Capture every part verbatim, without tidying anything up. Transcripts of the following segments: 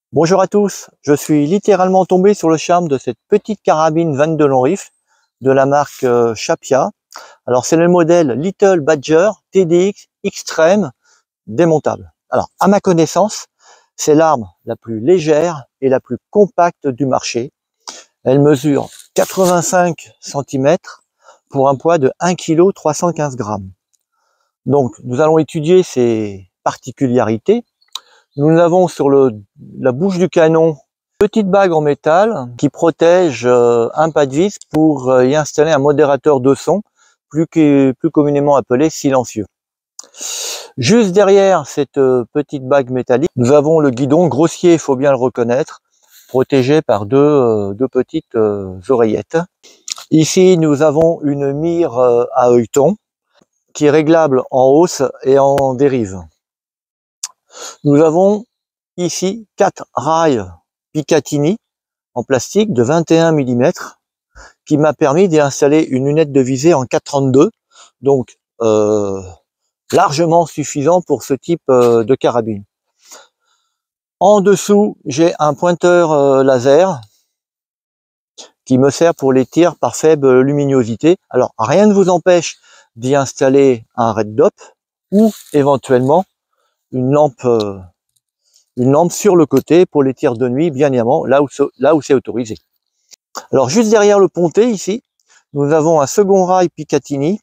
Bonjour à tous, je suis littéralement tombé sur le charme de cette petite carabine vingt-deux long rifle de la marque euh, Shapia. Alors c'est le modèle Little Badger T D X Extreme démontable. Alors à ma connaissance, c'est l'arme la plus légère et la plus compacte du marché. Elle mesure quatre-vingt-cinq centimètres pour un poids de un virgule trois cent quinze grammes. Donc nous allons étudier ses particularités. Nous avons sur le, la bouche du canon une petite bague en métal qui protège euh, un pas de vis pour euh, y installer un modérateur de son, plus, que, plus communément appelé silencieux. Juste derrière cette euh, petite bague métallique, nous avons le guidon grossier, il faut bien le reconnaître, protégé par deux, euh, deux petites euh, oreillettes. Ici, nous avons une mire euh, à œilleton qui est réglable en hausse et en dérive. Nous avons ici quatre rails Picatinny en plastique de vingt et un millimètres qui m'a permis d'y installer une lunette de visée en quatre trente-deux, donc euh, largement suffisant pour ce type euh, de carabine. En dessous, j'ai un pointeur euh, laser qui me sert pour les tirs par faible luminosité. Alors rien ne vous empêche d'y installer un red dot ou éventuellement une lampe euh, une lampe sur le côté pour les tirs de nuit, bien évidemment, là où, là où c'est autorisé. Alors, juste derrière le pontet, ici, nous avons un second rail Picatinny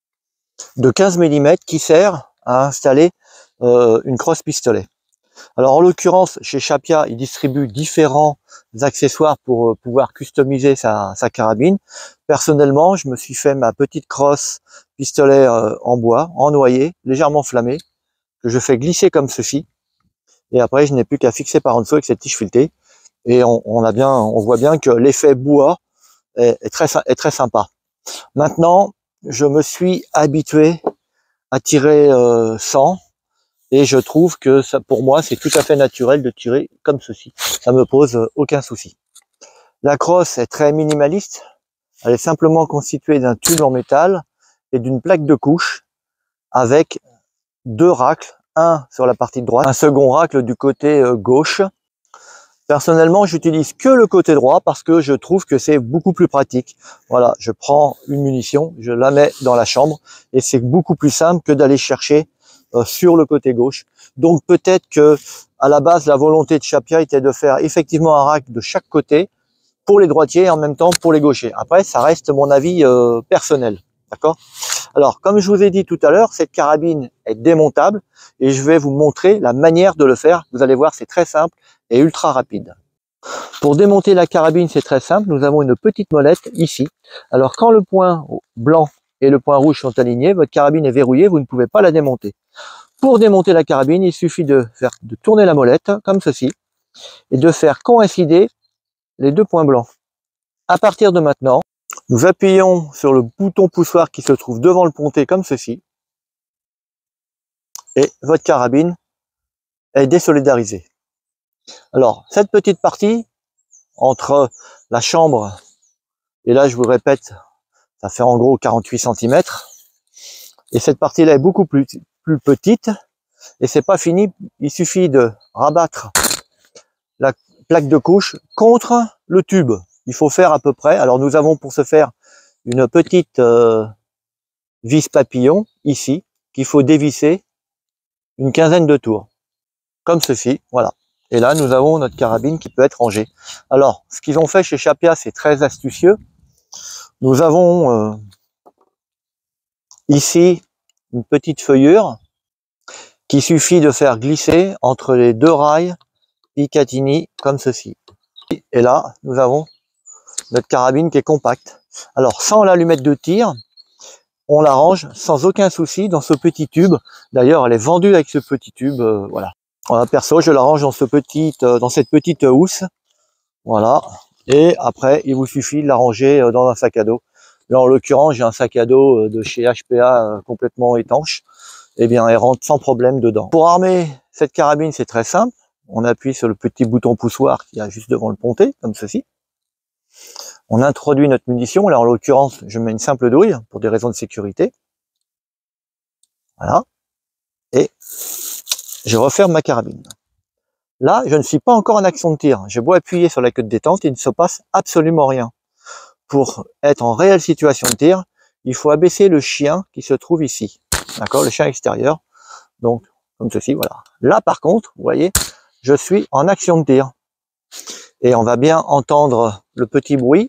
de quinze millimètres qui sert à installer euh, une crosse pistolet. Alors, en l'occurrence, chez Shapia, il distribue différents accessoires pour euh, pouvoir customiser sa, sa carabine. Personnellement, je me suis fait ma petite crosse pistolet euh, en bois, en noyer, légèrement flammée, que je fais glisser comme ceci. Et après, je n'ai plus qu'à fixer par en dessous avec cette tige filetée. Et on, on a bien, on voit bien que l'effet bois est, est, très, est très sympa. Maintenant, je me suis habitué à tirer euh, sans, et je trouve que ça, pour moi, c'est tout à fait naturel de tirer comme ceci. Ça me pose aucun souci. La crosse est très minimaliste. Elle est simplement constituée d'un tube en métal et d'une plaque de couche avec deux racles, un sur la partie droite, un second racle du côté gauche. Personnellement, j'utilise que le côté droit parce que je trouve que c'est beaucoup plus pratique. Voilà, je prends une munition, je la mets dans la chambre et c'est beaucoup plus simple que d'aller chercher euh, sur le côté gauche. Donc peut-être que à la base, la volonté de Shapia était de faire effectivement un rack de chaque côté pour les droitiers et en même temps pour les gauchers. Après, ça reste mon avis euh, personnel. D'accord ? Alors, comme je vous ai dit tout à l'heure, cette carabine est démontable et je vais vous montrer la manière de le faire. Vous allez voir, c'est très simple et ultra rapide. Pour démonter la carabine, c'est très simple. Nous avons une petite molette ici. Alors, quand le point blanc et le point rouge sont alignés, votre carabine est verrouillée, vous ne pouvez pas la démonter. Pour démonter la carabine, il suffit de, faire, de tourner la molette comme ceci et de faire coïncider les deux points blancs. À partir de maintenant, nous appuyons sur le bouton poussoir qui se trouve devant le pontet comme ceci et votre carabine est désolidarisée. Alors, cette petite partie entre la chambre et là, je vous répète, ça fait en gros quarante-huit centimètres et cette partie-là est beaucoup plus, plus petite et c'est pas fini. Il suffit de rabattre la plaque de couche contre le tube. Il faut faire à peu près. Alors, nous avons pour ce faire une petite euh, vis papillon ici qu'il faut dévisser une quinzaine de tours comme ceci, voilà. Et là nous avons notre carabine qui peut être rangée. Alors ce qu'ils ont fait chez Shapia, c'est très astucieux. Nous avons euh, ici une petite feuillure qu'il suffit de faire glisser entre les deux rails Picatinny comme ceci. Et là nous avons notre carabine qui est compacte. Alors sans l'allumette de tir, on la range sans aucun souci dans ce petit tube. D'ailleurs, elle est vendue avec ce petit tube, euh, voilà. Voilà, perso, je la range dans ce petit, euh, dans cette petite housse, voilà. Et après, il vous suffit de la ranger euh, dans un sac à dos. Là, en l'occurrence, j'ai un sac à dos euh, de chez H P A euh, complètement étanche. Eh bien, elle rentre sans problème dedans. Pour armer cette carabine, c'est très simple. On appuie sur le petit bouton poussoir qui est juste devant le pontet, comme ceci. On introduit notre munition. Là, en l'occurrence, je mets une simple douille pour des raisons de sécurité. Voilà. Et je referme ma carabine. Là, je ne suis pas encore en action de tir. J'ai beau appuyer sur la queue de détente, il ne se passe absolument rien. Pour être en réelle situation de tir, il faut abaisser le chien qui se trouve ici. D'accord, le chien extérieur. Donc, comme ceci, voilà. Là, par contre, vous voyez, je suis en action de tir. Et on va bien entendre le petit bruit.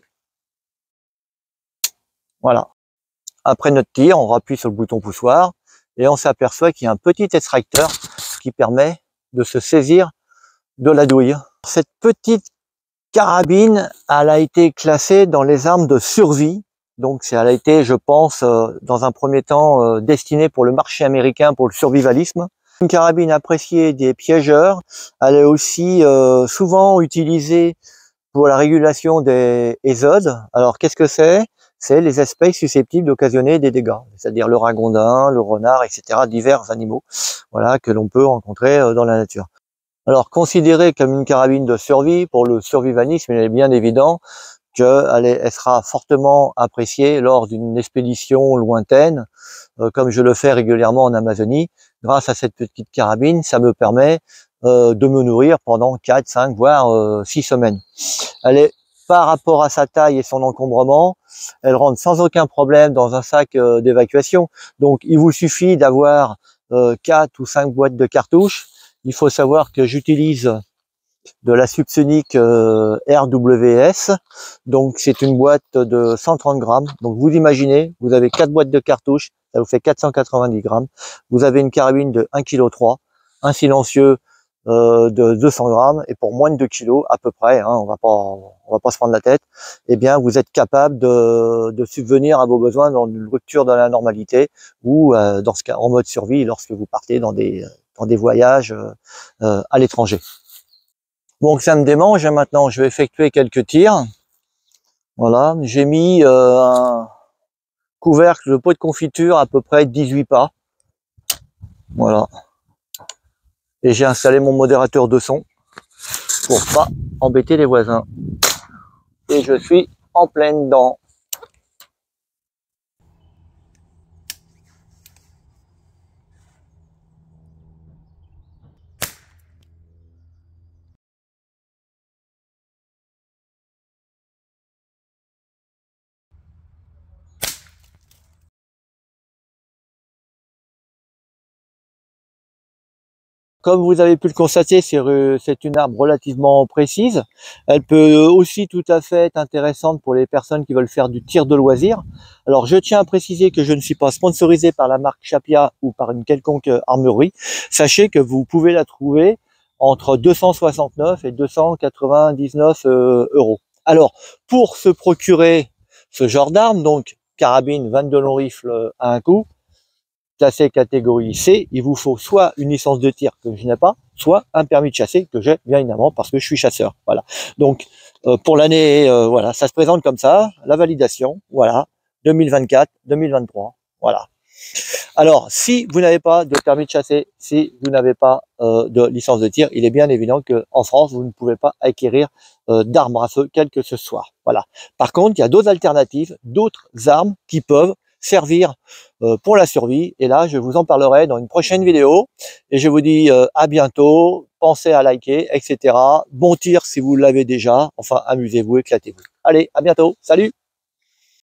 Voilà. Après notre tir, on appuie sur le bouton poussoir et on s'aperçoit qu'il y a un petit extracteur qui permet de se saisir de la douille. Cette petite carabine, elle a été classée dans les armes de survie. Donc, elle a été, je pense, dans un premier temps, destinée pour le marché américain, pour le survivalisme. Une carabine appréciée des piégeurs. Elle est aussi euh, souvent utilisée pour la régulation des ésodes. Alors, qu'est-ce que c'est? C'est les espèces susceptibles d'occasionner des dégâts, c'est-à-dire le ragondin, le renard, et cetera, divers animaux, voilà, que l'on peut rencontrer dans la nature. Alors, considérée comme une carabine de survie, pour le survivalisme, il est bien évident qu'elle elle sera fortement appréciée lors d'une expédition lointaine, euh, comme je le fais régulièrement en Amazonie. Grâce à cette petite carabine, ça me permet euh, de me nourrir pendant quatre, cinq, voire euh, six semaines. Elle est, par rapport à sa taille et son encombrement, elle rentre sans aucun problème dans un sac euh, d'évacuation. Donc, il vous suffit d'avoir euh, quatre ou cinq boîtes de cartouches. Il faut savoir que j'utilise de la subsonique euh, R W S. Donc, c'est une boîte de cent trente grammes. Donc, vous imaginez, vous avez quatre boîtes de cartouches, ça vous fait quatre cent quatre-vingt-dix grammes. Vous avez une carabine de un virgule trois kilos, un silencieux euh, de deux cents grammes, et pour moins de deux kilos à peu près, hein, on va pas, on va pas se prendre la tête, eh bien, vous êtes capable de, de subvenir à vos besoins dans une rupture de la normalité ou euh, dans ce cas en mode survie lorsque vous partez dans des, dans des voyages euh, à l'étranger. Donc ça me démange, maintenant je vais effectuer quelques tirs. Voilà, j'ai mis euh, un couvercle de pot de confiture à peu près dix-huit pas. Voilà. Et j'ai installé mon modérateur de son pour pas embêter les voisins. Et je suis en pleine dedans. Comme vous avez pu le constater, c'est une arme relativement précise. Elle peut aussi tout à fait être intéressante pour les personnes qui veulent faire du tir de loisir. Alors, je tiens à préciser que je ne suis pas sponsorisé par la marque Chapia ou par une quelconque armurerie. Sachez que vous pouvez la trouver entre deux cent soixante-neuf et deux cent quatre-vingt-dix-neuf euros. Alors, pour se procurer ce genre d'arme, donc carabine vingt-deux long rifle à un coup, classé catégorie C, il vous faut soit une licence de tir que je n'ai pas, soit un permis de chasser que j'ai bien évidemment parce que je suis chasseur. Voilà. Donc euh, pour l'année, euh, voilà, ça se présente comme ça, la validation, voilà, deux mille vingt-quatre, deux mille vingt-trois, voilà. Alors, si vous n'avez pas de permis de chasser, si vous n'avez pas euh, de licence de tir, il est bien évident qu'en France, vous ne pouvez pas acquérir euh, d'armes à feu, quelles que ce soit. Voilà. Par contre, il y a d'autres alternatives, d'autres armes qui peuvent servir euh, pour la survie. Et là, je vous en parlerai dans une prochaine vidéo. Et je vous dis euh, à bientôt. Pensez à liker, et cetera. Bon tir si vous l'avez déjà. Enfin, amusez-vous, éclatez-vous. Allez, à bientôt. Salut!